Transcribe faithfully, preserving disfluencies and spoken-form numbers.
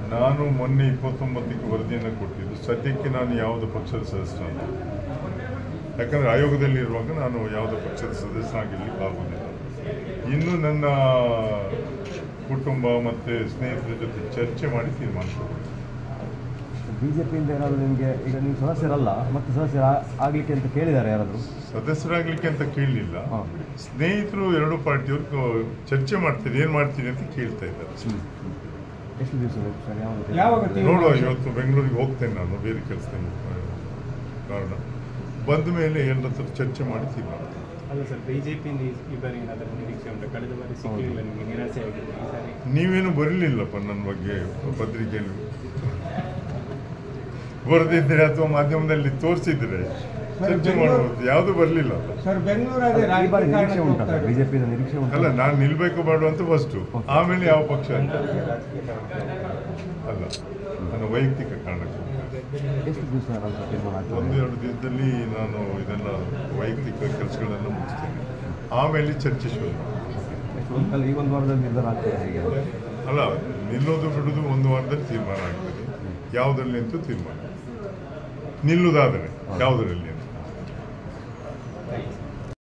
ನಾನು ಮೊನ್ನೆ ಇಪ್ಪತ್ತೊಂಬತ್ತಕ್ಕೆ ವರದಿಯನ್ನು ಕೊಟ್ಟಿದ್ದು. ಸದ್ಯಕ್ಕೆ ನಾನು ಯಾವುದೇ ಪಕ್ಷದ ಸದಸ್ಯನಲ್ಲ. ಯಾಕಂದರೆ ಆಯೋಗದಲ್ಲಿ ಇರುವಾಗ ನಾನು ಯಾವುದೇ ಪಕ್ಷದ ಸದಸ್ಯನಾಗಿರ್ಲಿಕ್ಕೆ ಆಗೋದಿಲ್ಲ. ಇನ್ನು ನನ್ನ ಕುಟುಂಬ ಮತ್ತು ಸ್ನೇಹಿತರ ಜೊತೆ ಚರ್ಚೆ ಮಾಡಿ ತೀರ್ಮಾನ ತಗೊಳ್ಳಿ. ಬಿಜೆಪಿಯಿಂದ ಏನಾದರೂ ನಿಮಗೆ ಈಗ ನೀವು ಸದಸ್ಯರಲ್ಲ ಮತ್ತು ಸದಸ್ಯರ ಆಗಲಿಕ್ಕೆ ಅಂತ ಕೇಳಿದ್ದಾರೆ ಯಾರಾದರೂ? ಸದಸ್ಯರಾಗಲಿಕ್ಕೆ ಅಂತ ಕೇಳಲಿಲ್ಲ. ಸ್ನೇಹಿತರು ಎರಡು ಪಾರ್ಟಿಯವರು ಚರ್ಚೆ ಮಾಡ್ತೀರಿ, ಏನು ಮಾಡ್ತೀರಿ ಅಂತ ಕೇಳ್ತಾ ಇದ್ದಾರೆ. ಎಷ್ಟು ದಿವಸ ಬೇಕು ಸರ್? ಯಾವಾಗ ನೋಡುವ. ಇವತ್ತು ಬೆಂಗಳೂರಿಗೆ ಹೋಗ್ತೇನೆ ನಾನು, ಬೇರೆ ಕೆಲಸ ಕಾರಣ. ಬಂದ ಮೇಲೆ ಎಲ್ಲರ ಹತ್ರ ಚರ್ಚೆ ಮಾಡಿ ತೀರ್ಮಾನ. ಅಲ್ಲ ಸರ್, ಬಿಜೆಪಿಯಿಂದ ಈ ಬಾರಿ ಏನಾದರೂ ನಿರೀಕ್ಷೆ ಉಂಟು? ಕಳೆದ ಬಾರಿ ಸಿಗಲಿಲ್ಲ, ನಿಮಗೆ ನಿರಾಸೆ ಆಗಿದೆ. ಈ ಸಾರಿ ನೀವೇನು ಬರಲಿಲ್ಲಪ್ಪ ನನ್ನ ಬಗ್ಗೆ ಪತ್ರಿಕೆಯಲ್ಲಿ ಬರೆದಿದ್ರೆ ಅಥವಾ ಮಾಧ್ಯಮದಲ್ಲಿ ತೋರಿಸಿದ್ರೆ ಚರ್ಚೆ ಮಾಡಬಹುದು. ಯಾವುದು ಬರಲಿಲ್ಲ ಸರ್. ಬೆಂಗಳೂರಲ್ಲಿ ನಿರೀಕ್ಷೆ ಉಂಟಾ? ಬಿಜೆಪಿಯಿಂದ ನಿರೀಕ್ಷೆ ಉಂಟು? ಅಲ್ಲ, ನಾನು ನಿಲ್ಬೇಕು ಮಾಡುವ ಅಂತ ಫಸ್ಟು, ಆಮೇಲೆ ಯಾವ ಪಕ್ಷ ಅಂತ ಅಲ್ಲ, ನನ್ನ ವೈಯಕ್ತಿಕ ಕಾರಣಕ್ಕೆ. ಎಷ್ಟು ದಿವಸ ಒಂದೆರಡು ದಿವಸದಲ್ಲಿ ನಾನು ಇದೆಲ್ಲ ವೈಯಕ್ತಿಕ ಕೆಲಸಗಳನ್ನು ಮುಗಿಸ್ತೇನೆ, ಆಮೇಲೆ ಚರ್ಚೆ ಶುರು. ಈ ಒಂದು ವಾರದಲ್ಲಿ ನಿರ್ಧಾರ ಆಗ್ತದೆ ಹೇಗೆ? ಅಲ್ಲ, ನಿಲ್ಲೋದು ಬಿಡೋದು ಒಂದು ವಾರದಲ್ಲಿ ತೀರ್ಮಾನ ಆಗ್ತದೆ. ಯಾವುದರಲ್ಲಿ ಅಂತೂ ತೀರ್ಮಾನ, ನಿಲ್ಲುವುದಾದರೆ ಯಾವುದರಲ್ಲಿ.